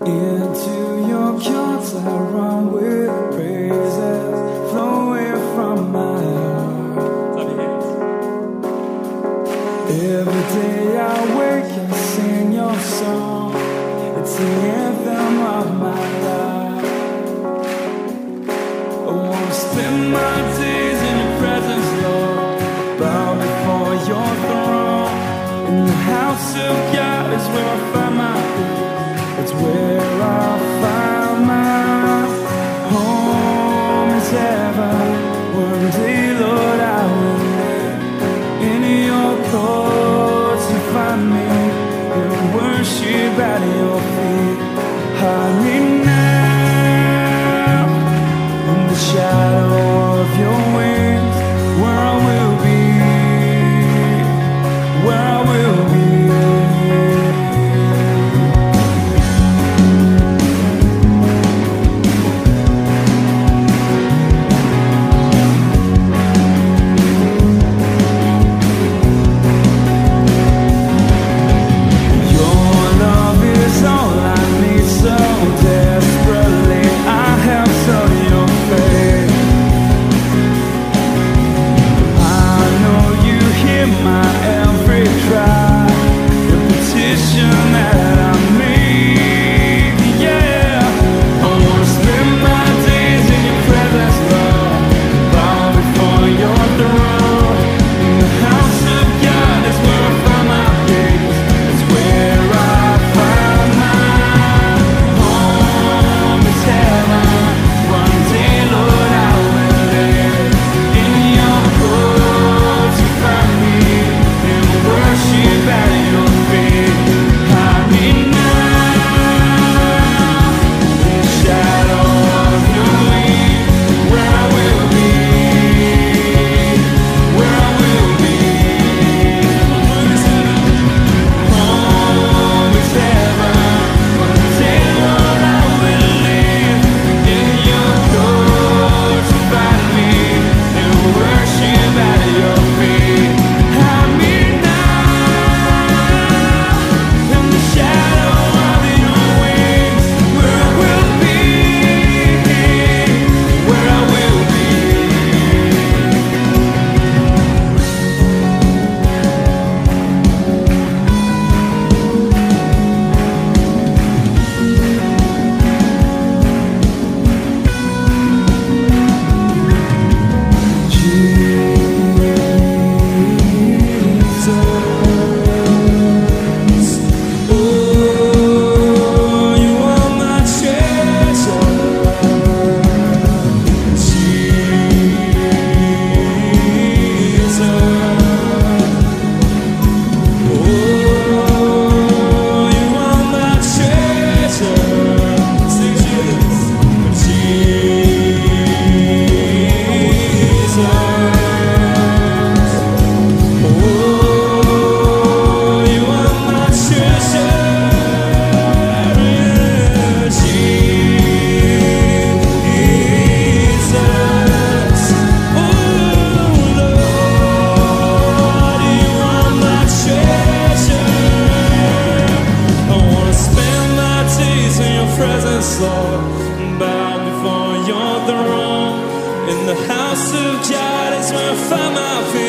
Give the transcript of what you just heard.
Into your courts I run with praises flowing from my heart. Every day I wake and sing your song. It's the anthem of my life. I wanna spend my days in your presence, Lord. Bow before your throne. In the house of God is where I find my peace. It's where I find my home is heaven. One day, Lord, I will live in your courts. You find me in worship at your feet. Hide me now in the shadow of your wings, where I will be, where I will be. Bow before your throne. In the house of God is where I find my peace.